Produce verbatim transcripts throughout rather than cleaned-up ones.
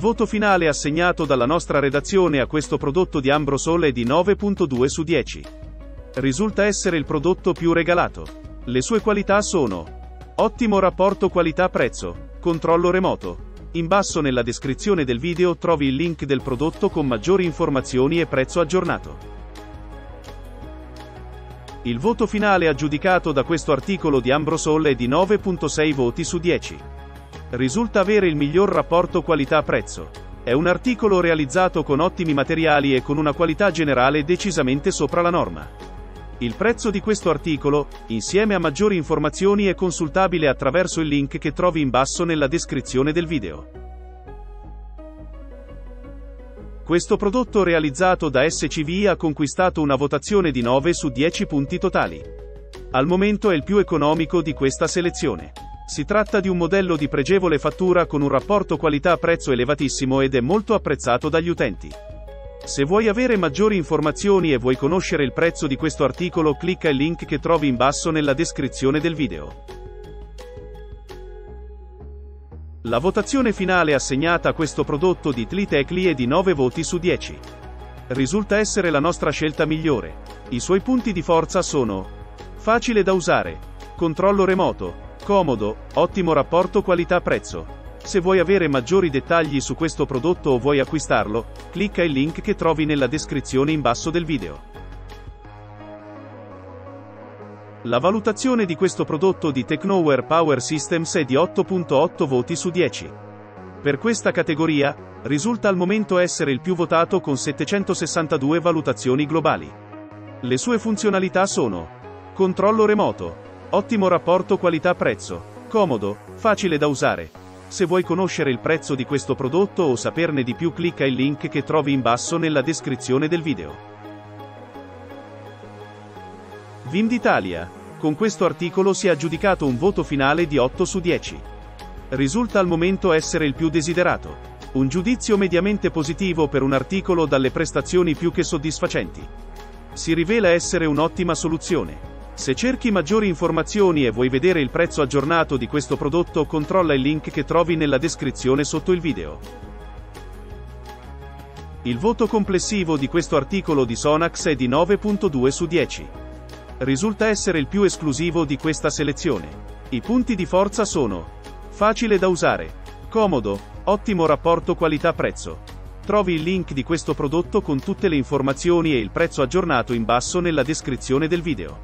voto finale assegnato dalla nostra redazione a questo prodotto di Ambrosol è di nove virgola due su dieci. Risulta essere il prodotto più regalato. Le sue qualità sono: ottimo rapporto qualità-prezzo, controllo remoto. In basso nella descrizione del video trovi il link del prodotto con maggiori informazioni e prezzo aggiornato. Il voto finale aggiudicato da questo articolo di Ambrosol è di nove virgola sei voti su dieci. Risulta avere il miglior rapporto qualità-prezzo. È un articolo realizzato con ottimi materiali e con una qualità generale decisamente sopra la norma. Il prezzo di questo articolo, insieme a maggiori informazioni, è consultabile attraverso il link che trovi in basso nella descrizione del video. Questo prodotto realizzato da S C V ha conquistato una votazione di nove su dieci punti totali. Al momento è il più economico di questa selezione. Si tratta di un modello di pregevole fattura con un rapporto qualità-prezzo elevatissimo ed è molto apprezzato dagli utenti. Se vuoi avere maggiori informazioni e vuoi conoscere il prezzo di questo articolo, clicca il link che trovi in basso nella descrizione del video. La votazione finale assegnata a questo prodotto di Tli-Tekli è di nove voti su dieci. Risulta essere la nostra scelta migliore. I suoi punti di forza sono: facile da usare, controllo remoto, comodo, ottimo rapporto qualità-prezzo. Se vuoi avere maggiori dettagli su questo prodotto o vuoi acquistarlo, clicca il link che trovi nella descrizione in basso del video. La valutazione di questo prodotto di Tecnoware Power Systems è di otto virgola otto voti su dieci. Per questa categoria, risulta al momento essere il più votato con settecentosessantadue valutazioni globali. Le sue funzionalità sono: controllo remoto, ottimo rapporto qualità-prezzo, comodo, facile da usare. Se vuoi conoscere il prezzo di questo prodotto o saperne di più, clicca il link che trovi in basso nella descrizione del video. Vimditalia. Con questo articolo si è aggiudicato un voto finale di otto su dieci. Risulta al momento essere il più desiderato. Un giudizio mediamente positivo per un articolo dalle prestazioni più che soddisfacenti. Si rivela essere un'ottima soluzione. Se cerchi maggiori informazioni e vuoi vedere il prezzo aggiornato di questo prodotto, controlla il link che trovi nella descrizione sotto il video. Il voto complessivo di questo articolo di Sonax è di nove virgola due su dieci. Risulta essere il più esclusivo di questa selezione. I punti di forza sono: facile da usare, comodo, ottimo rapporto qualità-prezzo. Trovi il link di questo prodotto con tutte le informazioni e il prezzo aggiornato in basso nella descrizione del video.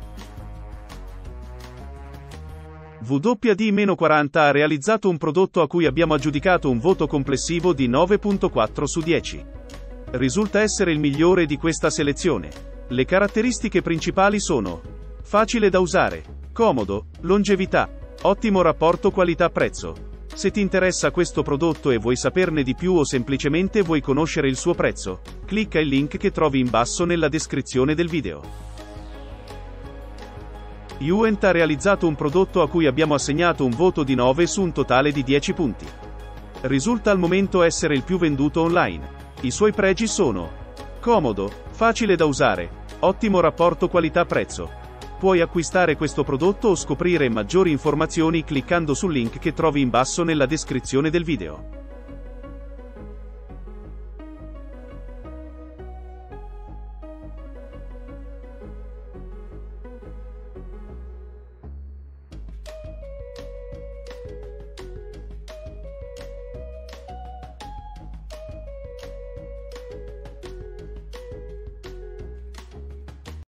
W D quaranta ha realizzato un prodotto a cui abbiamo aggiudicato un voto complessivo di nove virgola quattro su dieci. Risulta essere il migliore di questa selezione. Le caratteristiche principali sono: facile da usare, comodo, longevità, ottimo rapporto qualità-prezzo. Se ti interessa questo prodotto e vuoi saperne di più o semplicemente vuoi conoscere il suo prezzo, clicca il link che trovi in basso nella descrizione del video. Youent ha realizzato un prodotto a cui abbiamo assegnato un voto di nove su un totale di dieci punti. Risulta al momento essere il più venduto online. I suoi pregi sono: comodo, facile da usare, ottimo rapporto qualità-prezzo. Puoi acquistare questo prodotto o scoprire maggiori informazioni cliccando sul link che trovi in basso nella descrizione del video.